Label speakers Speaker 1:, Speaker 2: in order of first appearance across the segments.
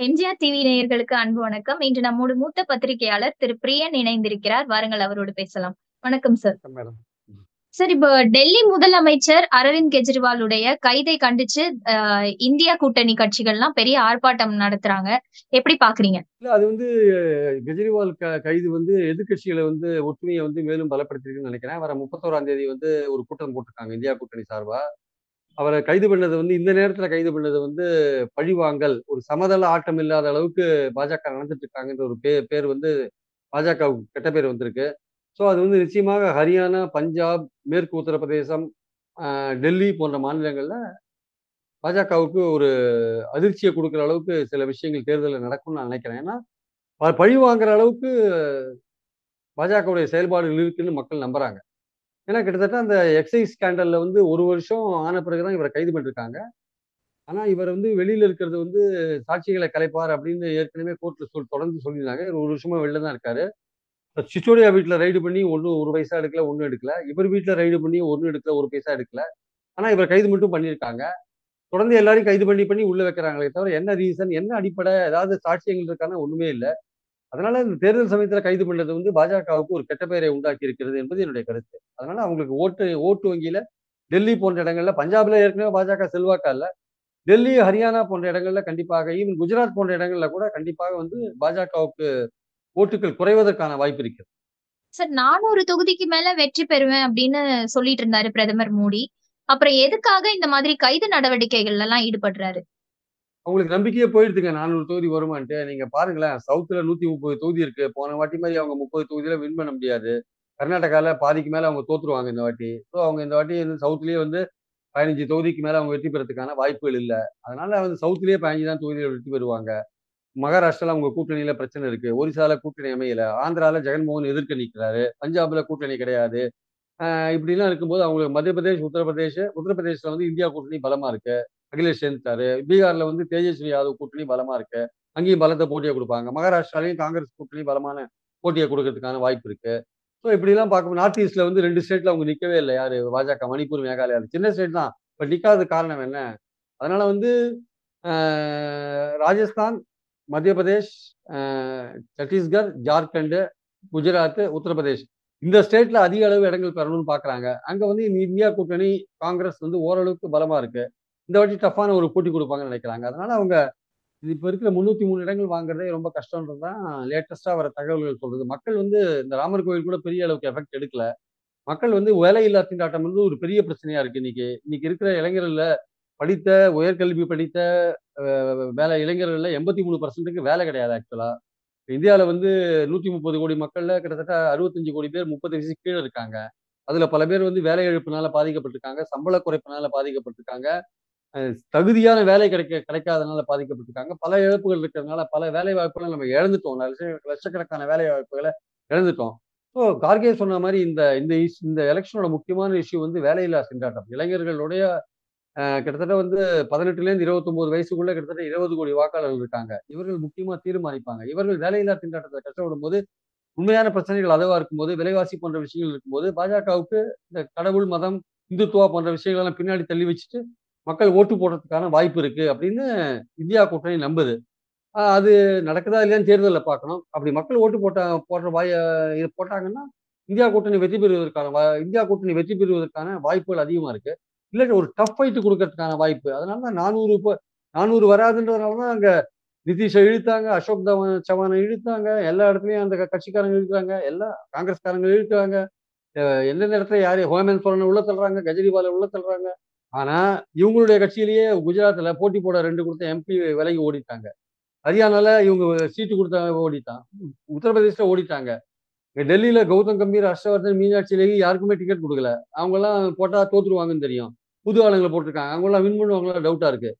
Speaker 1: MGR TV நேயர்களுக்கு அன்பு வணக்கம். இன்று நம்மோடு மூத்த பத்திரிகையாளர் திரு பிரியன் இணைந்திருக்கிறார். வாருங்கள் அவரோடு பேசலாம். வணக்கம் சார்.
Speaker 2: மேடம்.
Speaker 1: சார், இப்போ டெல்லி முதலமைச்சர் அரவிந்த் கெஜ்ரிவாலுடைய கைதை கண்டிச்சு இந்தியா கூட்டணி கட்சிகள்லாம் பெரிய ஆர்ப்பாட்டம் நடத்துறாங்க. எப்படி பாக்குறீங்க?
Speaker 2: இல்ல அது வந்து கெஜ்ரிவால் கைது வந்து எதிர்க்கட்சிகளை வந்து ஒற்றுமையை வந்து மேலும் பலப்படுத்திருக்குன்னு நினைக்கிறேன். வர 31ஆம் தேதி வந்து ஒரு கூட்டம் போட்டிருக்காங்க இந்தியா கூட்டணி சார்பா. அவரை கைது பண்ணது வந்து இந்த நேரத்துல கைது பண்ணது வந்து பழிவாங்கல், ஒரு சமதள ஆட்டம் இல்லாத அளவுக்கு பாஜக நடந்துட்டு இருக்காங்கன்ற ஒரு பேர் வந்து பாஜகவுக்கு கெட்ட பேர் வந்திருக்கு. ஸோ அது வந்து நிச்சயமாக ஹரியானா, பஞ்சாப், மேற்கு உத்தரப்பிரதேசம், டெல்லி போன்ற மாநிலங்கள்ல பாஜகவுக்கு ஒரு அதிர்ச்சியை கொடுக்குற அளவுக்கு சில விஷயங்கள் தேர்தலில் நடக்கும்னு நான் நினைக்கிறேன். ஏன்னா பழி வாங்குற அளவுக்கு பாஜகவுடைய செயல்பாடுகள் இருக்குன்னு மக்கள் நம்புறாங்க. ஏன்னா கிட்டத்தட்ட அந்த எக்ஸைஸ் ஸ்கேண்டல்ல வந்து 1 வருஷம் ஆன பிறகுதான் இவரை கைது பண்ணிருக்காங்க. ஆனா இவர் வந்து வெளியில இருக்கிறது வந்து சாட்சிகளை கலைப்பார் அப்படின்னு ஏற்கனவே கோர்ட்ல தொடர்ந்து சொல்லியிருந்தாங்க. இவர் 1 வருஷமா வெளில தான் இருக்காரு. சிசோடியா வீட்ல ரைடு பண்ணி ஒண்ணும் 1 பைசா எடுக்கல, ஒண்ணும் எடுக்கல. இவர் வீட்ல ரைடு பண்ணி ஒண்ணும் எடுக்கல, 1 பைசா எடுக்கல. ஆனா இவர் கைது மட்டும் பண்ணியிருக்காங்க. தொடர்ந்து எல்லாரையும் கைது பண்ணி உள்ள வைக்கிறாங்களே தவிர என்ன ரீசன், என்ன அடிப்படை, ஏதாவது சாட்சியங்கள் இருக்கான்னா ஒண்ணுமே இல்ல. அதனால இந்த தேர்தல் சமயத்துல கைது பண்ணது வந்து பாஜகவுக்கு ஒரு கெட்ட பெயரை உண்டாக்கி இருக்கிறது என்பது என்னுடைய கருத்து. அதனால அவங்களுக்கு ஓட்டு ஓட்டு வங்கியில டெல்லி போன்ற இடங்கள்ல, பஞ்சாப்ல ஏற்கனவே பாஜக செல்வாக்கா இல்ல. டெல்லி, ஹரியானா போன்ற இடங்கள்ல கண்டிப்பாக, ஈவன் குஜராத் போன்ற இடங்கள்ல கூட கண்டிப்பாக வந்து பாஜகவுக்கு ஓட்டுகள் குறைவதற்கான வாய்ப்பு இருக்கிறது.
Speaker 1: சார், 400 தொகுதிக்கு மேல வெற்றி பெறுவேன் அப்படின்னு சொல்லிட்டு இருந்தாரு பிரதமர் மோடி. அப்புறம் எதுக்காக இந்த மாதிரி கைது நடவடிக்கைகள்ல எல்லாம் ஈடுபடுறாரு?
Speaker 2: அவங்களுக்கு நம்பிக்கையே போயிடுதுங்க 400 தொகுதி வருமான்ட்டு. நீங்க பாருங்களேன், சவுத்ல 130 தொகுதி இருக்கு. போன வாட்டி மாரி அவங்க 30 தொகுதியில வின் பண்ண முடியாது. கர்நாடகால பாதிக்கு மேல அவங்க தோத்துருவாங்க இந்த வாட்டி. ஸோ அவங்க இந்த வாட்டி வந்து சவுத்லயே வந்து 15 தொகுதிக்கு மேல அவங்க வெற்றி பெறதுக்கான வாய்ப்புகள் இல்ல. அதனால வந்து சவுத்லயே 15 தான் தொகுதியில வெற்றி பெறுவாங்க. மகாராஷ்டிரால அவங்க கூட்டணியில பிரச்சனை இருக்கு. ஒரிசால கூட்டணி அமையல. ஆந்திரால ஜெகன்மோகன் எதிர்க்க நிக்கிறாரு. பஞ்சாப்ல கூட்டணி கிடையாது. இப்படிலாம் இருக்கும்போது அவங்களுக்கு மத்திய பிரதேஷ், உத்தரப்பிரதேஷ்ல வந்து இந்தியா கூட்டணி பலமா இருக்கு. அகிலேஷ் சேர்ந்துட்டாரு. பீகார்ல வந்து தேஜஸ்வி யாதவ் கூட்டணி பலமா இருக்கு. அங்கேயும் பலத்த போட்டியா குடுப்பாங்க. மகாராஷ்டிராலயும் காங்கிரஸ் கூட்டணி பலமான போட்டிய குடுக்கறதுக்கான வாய்ப்பு இருக்கு. ஸோ இப்படிலாம் பார்க்கும்போது நார்த் ஈஸ்ட்ல வந்து 2 ஸ்டேட்ல அவங்க நிக்கவே இல்ல. யாரு பாஜக மணிப்பூர், மேகாலயா. அது சின்ன ஸ்டேட் தான். பட் நிக்காததுக்கு காரணம் என்ன? அதனால வந்து அ ராஜஸ்தான், மத்திய பிரதேஷ், அ சத்தீஸ்கர், ஜார்க்கண்ட், குஜராத், உத்தரப்பிரதேஷ் இந்த ஸ்டேட்ல அதிக அளவு இடங்கள் பெறணும்னு பார்க்குறாங்க. அங்க வந்து இந்த இந்தியா கூட்டணி, காங்கிரஸ் வந்து ஓரளவுக்கு பலமா இருக்கு. இந்த வாட்டி டஃப்பான ஒரு போட்டி குடுப்பாங்கன்னு நெனைக்கிறாங்க. அதனால அவங்க இப்ப இருக்கிற 303 இடங்கள் வாங்குறதே ரொம்ப கஷ்டம்ன்றது தான் லேட்டஸ்ட்டா வர தகவல்கள் சொல்றது. மக்கள் வந்து இந்த ராமர் கோவில் கூட பெரிய அளவுக்கு எஃபெக்ட் எடுக்கல. மக்கள் வந்து வேலையில்லா திண்டாட்டம் வந்து ஒரு பெரிய பிரச்சனையா இருக்கு இன்னைக்கு. இன்னைக்கு இருக்கிற இளைஞர்கள்ல படித்த, உயர்கல்வி படித்த வேலை இளைஞர்கள்ல 83% வேலை கிடையாது ஆக்சுவலா. இந்தியால வந்து 130 கோடி மக்கள்ல கிட்டத்தட்ட 65 கோடி பேர் 30 வயசுக்கு கீழ இருக்காங்க. அதுல பல பேர் வந்து வேலை இழப்பினால பாதிக்கப்பட்டிருக்காங்க. சம்பள குறைப்பினால பாதிக்கப்பட்டிருக்காங்க. அ தகுதியான வேலை கிடைக்காதனால பாதிக்கப்பட்டிருக்காங்க. பல இழப்புகள் இருக்கிறதுனால பல வேலை வாய்ப்புகள நம்ம இழந்துட்டோம். லட்சக்கணக்கான வேலை வாய்ப்புகள இழந்துட்டோம். ஸோ கார்கே சொன்ன மாரி இந்த இந்த இந்த எலக்ஷனோட முக்கியமான இஷ்யூ வந்து வேலையில்லா திண்டாட்டம். இளைஞர்களுடைய கிட்டத்தட்ட வந்து 18லேருந்து 29 வயசுக்குள்ள கிட்டத்தட்ட 20 கோடி வாக்காளர்கள் இருக்காங்க. இவர்கள் முக்கியமா தீர்மானிப்பாங்க. இவர்கள் வேலையில்லா திண்டாட்டத்துல கஷ்டப்படும்போது, உண்மையான பிரச்சனைகள் அதுவா இருக்கும்போது, விலைவாசி போன்ற விஷயங்கள் இருக்கும்போது, பாஜகவுக்கு இந்த கடவுள், மதம், இந்துத்துவா போன்ற விஷயங்கள் எல்லாம் பின்னாடி தள்ளி வச்சுட்டு, மக்கள் ஓட்டு போடுறதுக்கான வாய்ப்பு இருக்கு அப்படின்னு இந்தியா கூட்டணி நம்புது. அது நடக்குதா இல்லையான்னு தேர்தல்ல பார்க்கணும். அப்படி மக்கள் ஓட்டு போடுற இது போட்டாங்கன்னா, இந்தியா கூட்டணி வெற்றி பெறுவதற்கான வாய்ப்புகள் அதிகமா இருக்கு. இல்லாட்டி ஒரு டஃப் ஃபைட் குடுக்கறதுக்கான வாய்ப்பு. அதனால தான் 400 வராதுன்றதுனால தான் அங்க நிதிஷ இழுத்தாங்க, அசோக் சவான இழுத்தாங்க. எல்லா இடத்துலயும் அந்த கட்சிக்காரங்க இழுக்குறாங்க. காங்கிரஸ்காரங்க இழுக்குறாங்க. அ எந்தெந்த இடத்துல யாரு ஹேமந்த் சோரன உள்ள தள்ளுறாங்க, கெஜ்ரிவால உள்ள தள்ளுறாங்க. ஆனா, இவங்களுடைய கட்சியிலேயே குஜராத்ல போட்டி போட 2 குடுத்த எம்பி விலகி ஓடிட்டாங்க. ஹரியானால இவங்க சீட்டு குடுத்தவன் ஓடிட்டான். உத்தரப்பிரதேசல ஓடிட்டாங்க. டெல்லியில கௌதம் கம்பீர், ஹர்ஷவர்தன், மீனாட்சி லேகி யாருக்குமே டிக்கெட் குடுக்கல. அவங்கலாம் போட்டா தோத்துருவாங்கன்னு தெரியும். புது ஆளுங்கள போட்டுருக்காங்க. அவங்கலாம் வின் பண்ணுவாங்களா டவுட்டா இருக்கு.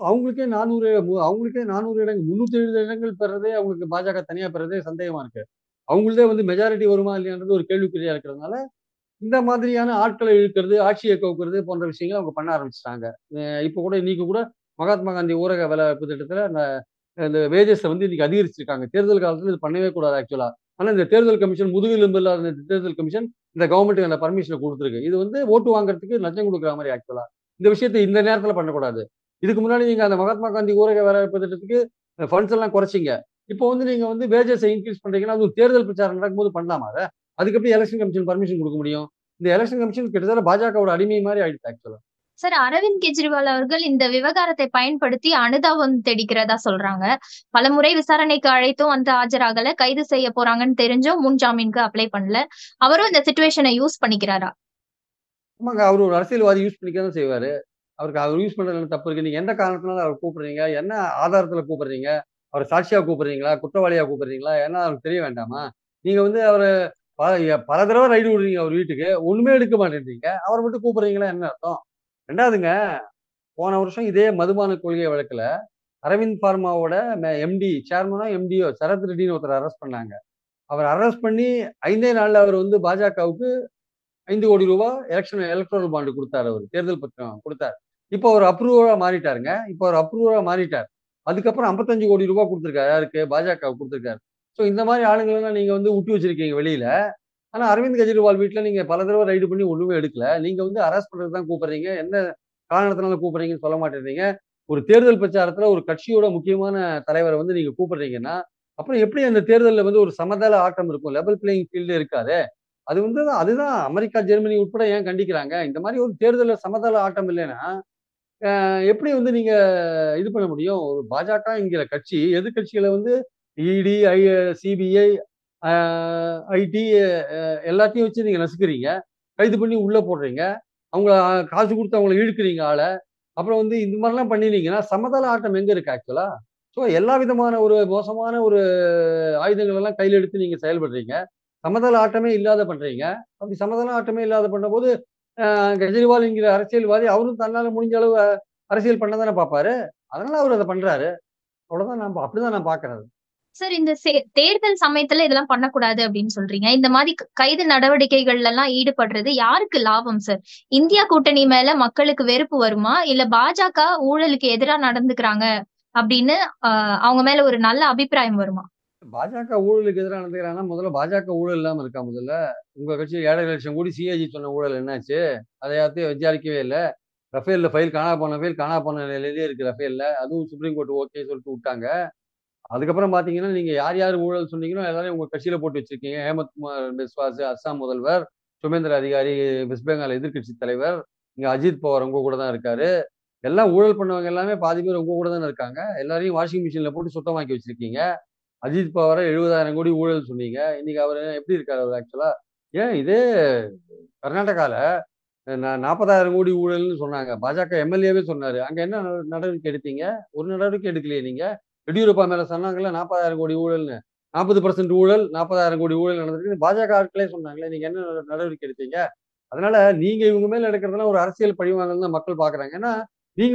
Speaker 2: அவங்களுக்கே 400 இடங்கள் 370 இடங்கள் பெறதே அவங்களுக்கு பாஜக தனியா பெறதே சந்தேகமா இருக்கு. அவங்களுதே வந்து மெஜாரிட்டி வருமா இல்லையான்றது ஒரு கேள்விக்குறியா இருக்கிறதுனால, இந்த மாதிரியான ஆட்கள இழுக்கிறது, ஆட்சிய கவுக்கிறது போன்ற விஷயங்கள அவங்க பண்ண ஆரம்பிச்சுட்டாங்க. இப்ப கூட இன்னைக்கு கூட மகாத்மா காந்தி ஊரக வேலைவாய்ப்பு திட்டத்துல அந்த இந்த வேஜஸ வந்து இன்னைக்கு அதிகரிச்சிருக்காங்க. தேர்தல் காலத்துல இது பண்ணவே கூடாது ஆக்சுவலா. ஆனா இந்த தேர்தல் கமிஷன் முதுகெலும்பு இல்லாத இந்த தேர்தல் கமிஷன் இந்த கவர்மெண்ட்டுக்கு அந்த பர்மிஷன குடுத்திருக்கு. இது வந்து ஓட்டு வாங்குறதுக்கு லஞ்சம் குடுக்குற மாரி ஆக்சுவலா. இந்த விஷயத்த இந்த நேரத்துல பண்ணக்கூடாது. இதுக்கு முன்னாடி நீங்க அந்த மகாத்மா காந்தி ஊரக வேலைவாய்ப்பு திட்டத்துக்கு ஃபண்ட்ஸ் எல்லாம் குறைச்சிங்க. இப்போ வந்து நீங்க வந்து வேஜஸ இன்கிரீஸ் பண்றீங்கன்னா, அது ஒரு தேர்தல் பிரச்சாரம் நடக்கும்போது பண்ணலாமா அத? அதுக்கு எப்படி எலக்ஷன் கமிஷன் பர்மிஷன் குடுக்க முடியும்? இந்த எலக்ஷன் கமிஷன் கிட்டத்தட்ட பாஜகவோட அடிமை மாரி ஆயிடுச்சு ஆக்சுவலா.
Speaker 1: சார், அரவிந்த் கெஜ்ரிவால் அவர்கள் இந்த விவகாரத்தை பயன்படுத்தி அனுதாபம் தெளிக்கிறதா சொல்றாங்க. பலமுறை விசாரணைக்கு அழைத்தும் வந்து ஆஜராகல. கைது செய்ய போறாங்கன்னு தெரிஞ்சும் முன் ஜாமீனுக்கு அப்ளை பண்ணல. அவரும் இந்த சிச்சுவேஷன யூஸ் பண்ணிக்கிறாரா?
Speaker 2: ஆமாங்க. அவரு ஒரு அரசியல்வாதி யூஸ் பண்ணிக்க தான் செய்வாரு. அவர் யூஸ் பண்றதுல என்ன தப்பு இருக்கு? நீங்க எந்த காரணத்தினால அவர கூப்பிடுறீங்க? என்ன ஆதாரத்துல கூப்பிடுறீங்க? அவர சாட்சியா கூப்பிடுறீங்களா? குற்றவாளியா கூப்பிடுறீங்களா? ஏன்னா அவருக்கு தெரிய வேண்டாமா? நீங்க வந்து அவர பல தடவ ரைடு விடுறீங்க அவர் வீட்டுக்கு. ஒண்ணுமே எடுக்க மாட்டேன்றீங்க. அவர மட்டும் கூப்பிடுறீங்கன்னா என்ன அர்த்தம்? 2வதுங்க, போன வருஷம் இதே மதுபான கொள்கை வழக்குல அரவிந்த் பார்மாவோட எம்டி சேர்மனோ, எம்டியோ சரத் ரெட்டின்னு ஒருத்தர அரெஸ்ட் பண்ணாங்க. அவர அரெஸ்ட் பண்ணி 5 நாள்ல அவர் வந்து பாஜகவுக்கு ரூ. 5,00,00,000 எலக்டோரல் பாண்ட் குடுத்தாரு அவரு. தேர்தல் பத்திரம் குடுத்தாரு. இப்போ அவரு அப்ரூவரா மாறிட்டாருங்க. இப்போ அவரு அப்ரூவரா மாறிட்டார். அதுக்கப்புறம் ரூ. 55,00,00,000 குடுத்திருக்காரு. யாருக்கு? பாஜகவுக்கு குடுத்திருக்காரு. ஸோ இந்த மாரி ஆளுங்களலாம் நீங்க வந்து விட்டு வச்சிருக்கீங்க வெளியில. ஆனா அரவிந்த் கெஜ்ரிவால் வீட்ல நீங்க பல தடவ ரைடு பண்ணி ஒண்ணுமே எடுக்கல. நீங்க வந்து அரெஸ்ட் பண்றதுக்கு தான் கூப்பிடுறீங்க. என்ன காரணத்தினால கூப்பிடுறீங்கன்னு சொல்ல மாட்டேன்றீங்க. ஒரு தேர்தல் பிரச்சாரத்துல ஒரு கட்சியோட முக்கியமான தலைவர வந்து நீங்க கூப்பிடுறீங்கன்னா, அப்புறம் எப்படி அந்த தேர்தல்ல வந்து ஒரு சமதள ஆட்டம் இருக்கும்? லெவல் பிளேயிங் ஃபீல்டே இருக்காதே! அது வந்து அதுதான் அமெரிக்கா, ஜெர்மனி உட்பட ஏன் கண்டிக்கிறாங்க? இந்த மாரி ஒரு தேர்தல்ல சமதள ஆட்டம் இல்லைன்னா, எப்படி வந்து நீங்க இது பண்ண முடியும்? ஒரு பாஜகங்கிற கட்சி எதிர்க்கட்சிகள வந்து இடி, சிபிஐ, அ ஐடி எல்லாத்தையும் வச்சு நீங்க நசுக்குறீங்க. கைது பண்ணி உள்ள போடுறீங்க. அவங்கள காசு குடுத்து அவங்கள இழுக்குறீங்க ஆள. அப்புறம் வந்து இந்த மாரிலாம் பண்ணினீங்கன்னா, சமதள ஆட்டம் எங்க இருக்கு ஆக்சுவலா? ஸோ எல்லா விதமான ஒரு மோசமான ஒரு ஆயுதங்கள் எல்லாம் கையில எடுத்து நீங்க செயல்படுறீங்க. சமதள ஆட்டமே இல்லாத பண்றீங்க. அப்படி சமதள ஆட்டமே இல்லாத பண்ணும்போது, அ கெஜ்ரிவால் என்கிற அரசியல்வாதி அவரும் தன்னால முடிஞ்ச அளவு அரசியல் பண்ண தானே பார்ப்பாரு. அதனால அவரு அத பண்றாரு. அவ்வளவுதான் அப்படிதான் நான் பார்க்கிறேன்.
Speaker 1: சார், இந்த தேர்தல் சமயத்துல இதெல்லாம் பண்ணக்கூடாது அப்படின்னு சொல்றீங்க. இந்த மாரி கைது நடவடிக்கைகள்லாம் ஈடுபடுறது யாருக்கு லாபம் சார்? இந்தியா கூட்டணி மேல மக்களுக்கு வெறுப்பு வருமா? இல்ல பாஜக ஊழலுக்கு எதிரா நடந்துக்கிறாங்க அப்படின்னு அவங்க மேல ஒரு நல்ல அபிப்பிராயம் வருமா?
Speaker 2: பாஜக ஊழலுக்கு எதிரா நடந்துக்கிறாங்கன்னா, முதல்ல பாஜக ஊழல் இல்லாம இருக்கா முதல்ல? உங்க கட்சி 7,50,000 கோடி சிஏஜி சொன்ன ஊழல் என்னாச்சு? அத யார்ட்டயும் விசாரிக்கவே இல்ல. ரஃபேல்ல ஃபைல் காணா போன ஃபைல் காணா போன நிலையிலேயே இருக்கு ரஃபேல்ல. அதுவும் சுப்ரீம் கோர்ட் ஓகே சொல்லிட்டு வுட்டாங்க. அதுக்கப்புறம் பார்த்தீங்கன்னா, நீங்க யார் யார் ஊழல் சொன்னீங்களோ எல்லாரையும் உங்க கட்சியில போட்டு வச்சிருக்கீங்க. ஹேமந்த் குமார் பிஸ்வாஸ் அஸ்ஸாம் முதல்வர், சுமேந்திர அதிகாரி வெஸ்ட் பெங்கால் எதிர்க்கட்சி தலைவர், இங்க அஜித் பவார் உங்க கூட தான் இருக்காரு. எல்லாம் ஊழல் பண்ணவங்க எல்லாமே பாதி பேர் உங்க கூட தானே இருக்காங்க. எல்லாரையும் வாஷிங் மிஷின்ல போட்டு சுத்தமாக்கி வச்சிருக்கீங்க. அஜித் பவார 70,000 கோடி ஊழல் சொன்னீங்க. இன்னைக்கு அவரு எப்படி இருக்காரு அவரு ஆக்சுவலா? ஏன் இதே கர்நாடகால 40,000 கோடி ஊழல்னு சொன்னாங்க. பாஜக எம்எல்ஏவே சொன்னாரு. அங்க என்ன நடவடிக்கை எடுத்தீங்க? ஒரு நடவடிக்கை எடுக்கலையே நீங்க. எடியூரப்பா மேல சொன்னாங்கல்ல 40,000 கோடி ஊழல்னு. 40% ஊழல், 40,000 கோடி ஊழல் நடந்திருக்குன்னு பாஜக ஆட்களே சொன்னாங்களே. நீங்க என்ன நடவடிக்கை எடுத்தீங்க? அதனால நீங்க இவங்க மேல எடுக்கிறதெல்லாம் ஒரு அரசியல் பழிவாங்கல்னு தான் மக்கள் பார்க்குறாங்க. ஏன்னா, நீங்க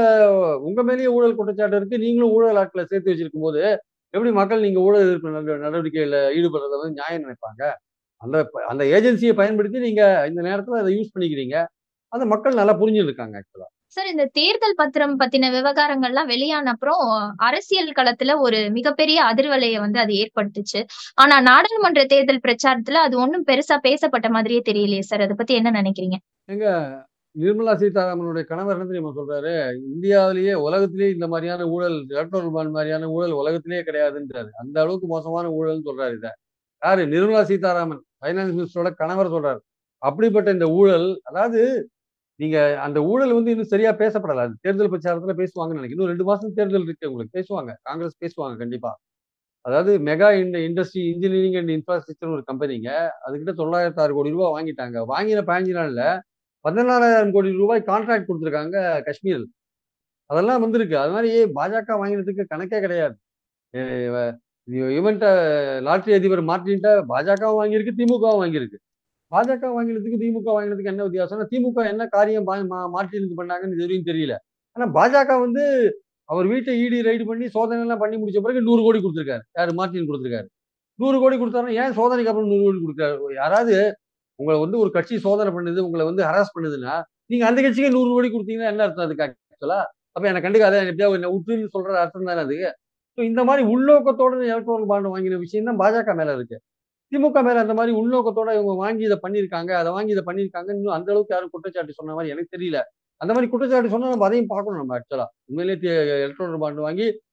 Speaker 2: உங்க மேலேயே ஊழல் குற்றச்சாட்டு இருக்கு. நீங்களும் ஊழல் ஆட்கள சேர்த்து வச்சிருக்கும்போது, எப்படி மக்கள் நீங்க ஊழல் எதிர்ப்பு நடவடிக்கையில ஈடுபடுறத வந்து நியாயம் நினைப்பாங்க? அந்த அந்த ஏஜென்சிய பயன்படுத்தி நீங்க இந்த நேரத்துல அத யூஸ் பண்ணிக்கிறீங்க. அத மக்கள் நல்லா புரிஞ்சுருக்காங்க ஆக்சுவலா.
Speaker 1: சார், இந்த தேர்தல் பத்திரம் பத்தின விவகாரங்கள்லாம் வெளியான அப்புறம் அரசியல் களத்துல ஒரு மிகப்பெரிய அதிர்வலைய வந்து அது ஏற்படுத்துச்சு. ஆனா நாடாளுமன்ற தேர்தல் பிரச்சாரத்துல அது ஒண்ணும் பெருசா பேசப்பட்ட மாதிரியே தெரியலையே சார். அத பத்தி என்ன நினைக்கிறீங்க?
Speaker 2: ஏங்க நிர்மலா சீதாராமனுடைய கணவர் என்ன தெரியுமா சொல்றாரு? இந்தியாவிலேயே உலகத்திலேயே இந்த மாரியான ஊழல், எலக்ட்ரல் பாண்ட் மாரியான ஊழல் உலகத்திலேயே கிடையாதுன்றாரு. அந்த அளவுக்கு மோசமான ஊழல்ன்னு சொல்றாரு இத. யாரு? நிர்மலா சீதாராமன். ஃபைனான்ஸ் மினிஸ்டரோட கணவர் சொல்றாரு. அப்படிப்பட்ட இந்த ஊழல், அதாவது நீங்க அந்த ஊழல் வந்து இன்னும் சரியா பேசப்படல. அது தேர்தல் பிரச்சாரத்துல பேசுவாங்கன்னு நினைக்கிறேன். இன்னும் 2 மாசம் தேர்தல் இருக்கு உங்களுக்கு. பேசுவாங்க. காங்கிரஸ் பேசுவாங்க கண்டிப்பா. அதாவது மெகா இண்டஸ்ட்ரி இன்ஜினியரிங் அண்ட் இன்ஃப்ராஸ்ட்ரக்சர்ன்னு ஒரு கம்பெனிங்க. அதுகிட்ட ரூ. 906 கோடி வாங்கிட்டாங்க. வாங்கின 15 நாள்ல ரூ. 16,000 கோடி கான்ட்ராக்ட் குடுத்துருக்காங்க காஷ்மீர்ல. அதெல்லாம் வந்திருக்கு. அது மாரி பாஜக வாங்கினதுக்கு கணக்கே கிடையாது. எ வ இவன்ட்ட லாட்டரி அதிபர் மார்டின்ட்ட பாஜகவும் வாங்கியிருக்கு, திமுகவும் வாங்கியிருக்கு. பாஜக வாங்கினதுக்கு, திமுக வாங்கினதுக்கு என்ன வித்தியாசம்னா, திமுக என்ன காரியம் பா மா மார்டினுக்கு பண்ணாங்கன்னு இதுவரையும் தெரியல. ஆனா பாஜக வந்து அவர் வீட்ட இடி ரைடு பண்ணி சோதனைலாம் பண்ணி முடிச்ச பிறகு 100 கோடி குடுத்துருக்காரு. யாரு? மார்டின் குடுத்துருக்காரு. 100 கோடி குடுத்தாருன்னா, ஏன் சோதனைக்கு அப்புறம் 100 கோடி குடுக்குறாரு? யாராவது உங்கள வந்து ஒரு கட்சி சோதனை பண்ணுது, உங்கள வந்து ஹராஸ் பண்ணுதுன்னா, நீங்க அந்த கட்சிக்கே 100 கோடி குடுத்தீங்கன்னா என்ன அர்த்தம் அதுக்கு ஆக்சுவலா? அப்ப என்ன கண்டுக்காத, எப்படியாவது என்ன உட்டுன்னு சொல்ற அர்த்தம் தானே அது? ஸோ இந்த மாரி உள்நோக்கத்தோட எலக்டோரல் பாண்ட் வாங்கின விஷயம் தான் பாஜக மேல இருக்கு. திமுக மேல அந்த மாரி உள்நோக்கத்தோட இவங்க வாங்கி இத பண்ணியிருக்காங்க, அத வாங்கி இத பண்ணியிருக்காங்கன்னு இன்னும் அந்த அளவுக்கு யாரும் குற்றச்சாட்டு சொன்ன மாரி எனக்கு தெரியல. அந்த மாரி குற்றச்சாட்டு சொன்னா நம்ம அதையும் பார்க்கணும் நம்ம ஆக்சுவலா. உண்மையிலேயே எலக்டோரல் பாண்ட் வாங்கி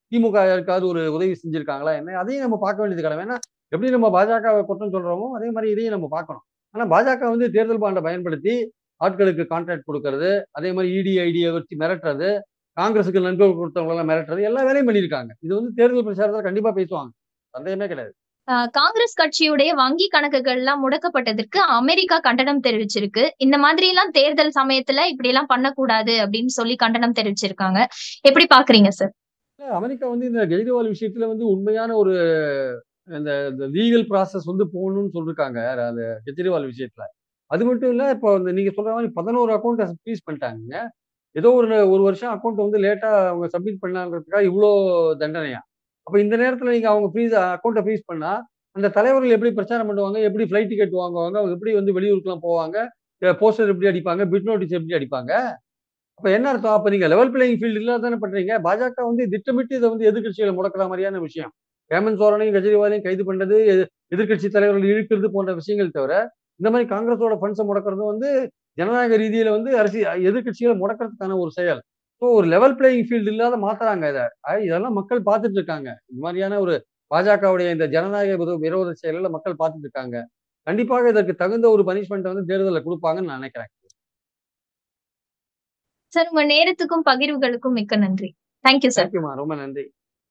Speaker 2: திமுக யாருக்காவது ஒரு உதவி செஞ்சிருக்காங்களா என்ன, அதையும் நம்ம பார்க்க வேண்டியது கடமை. ஏன்னா எப்படி நம்ம பாஜகவை குற்றம் சொல்றோமோ அதே மாதிரி இதையும் நம்ம பார்க்கணும். ஆனா பாஜக வந்து தேர்தல் பாண்டை பயன்படுத்தி ஆட்களுக்கு கான்ட்ராக்ட் கொடுக்கறது, அதே மாதிரி இடி ஐடியை வச்சு மிரட்டுறது, காங்கிரஸுக்கு நன்கொடை கொடுத்தவங்க எல்லாம் மிரட்டுறது, எல்லா வேலையும் பண்ணியிருக்காங்க. இது வந்து தேர்தல் பிரச்சாரத்தில் கண்டிப்பா பேசுவாங்க, சந்தேகமே கிடையாது.
Speaker 1: காங்கிரஸ் கட்சியுடைய வங்கி கணக்குகள் எல்லாம் முடக்கப்பட்டதற்கு அமெரிக்கா கண்டனம் தெரிவிச்சிருக்கு. இந்த மாதிரி எல்லாம் தேர்தல் சமயத்துல இப்படி எல்லாம் பண்ணக்கூடாது அப்படின்னு சொல்லி கண்டனம் தெரிவிச்சிருக்காங்க. எப்படி பாக்குறீங்க சார்?
Speaker 2: அமெரிக்கா வந்து இந்த கெஜ்ரிவால் விஷயத்துல வந்து உண்மையான ஒரு இந்த லீகல் ப்ராசஸ் வந்து போகணும்னு சொல்லிருக்காங்க அந்த கெஜ்ரிவால் விஷயத்துல. அது மட்டும் இல்ல, இப்போ இந்த நீங்க சொல்ற மாதிரி 11 அக்கௌண்ட் ஃப்ரீஸ் பண்ணிட்டாங்க. ஏதோ ஒரு வருஷம் அக்கௌண்ட் வந்து லேட்டா அவங்க சப்மிட் பண்ணாங்கிறதுக்காக இவ்வளோ தண்டனையா? அப்ப இந்த நேரத்துல நீங்க அவங்க அக்கௌண்ட்ட ஃப்ரீஸ் பண்ணா, அந்த தலைவர்கள் எப்படி பிரச்சாரம் பண்ணுவாங்க? எப்படி ஃப்ளைட் டிக்கெட் வாங்குவாங்க? அவங்க எப்படி வந்து வெளியூருக்குலாம் போவாங்க? போஸ்டர் எப்படி அடிப்பாங்க? பிட் நோட்டீஸ் எப்படி அடிப்பாங்க? அப்ப என்ன அர்த்தம்? அப்ப நீங்க லெவல் பிளேயிங் ஃபீல்ட் இல்லாத தானே பண்றீங்க. பாஜக வந்து திட்டமிட்டு இத வந்து எதிர்க்கட்சிகள முடக்குற மாரியான விஷயம். ஹேமந்த் சோரனையும், கெஜ்ரிவாலையும் கைது பண்றது, எதிர்க்கட்சி தலைவர்கள் இழுக்கிறது போன்ற விஷயங்கள் தவிர, இந்த மாரி காங்கிரஸோட ஃபண்ட்ஸ முடக்குறதும் வந்து ஜனநாயக ரீதியில வந்து எதிர்க்கட்சிகள முடக்குறதுக்கான ஒரு செயல். ஸோ ஒரு லெவல் பிளேயிங் ஃபீல்ட் இல்லாத மாத்துறாங்க இத. இதெல்லாம் மக்கள் பார்த்துட்டு இருக்காங்க. இந்த மாரியான ஒரு பாஜகவுடைய இந்த ஜனநாயக விரோத செயல்கள மக்கள் பார்த்துட்டு இருக்காங்க. கண்டிப்பாக இதற்கு தகுந்த ஒரு பனிஷ்மென்ட்ட வந்து தேர்தல்ல குடுப்பாங்கன்னு நான் நெனைக்கிறேன்.
Speaker 1: சார், உங்க நேரத்துக்கும் பகிர்வுகளுக்கும் மிக்க நன்றி. Thank you sir.
Speaker 2: தேங்க் யூ மா. ரொம்ப நன்றி.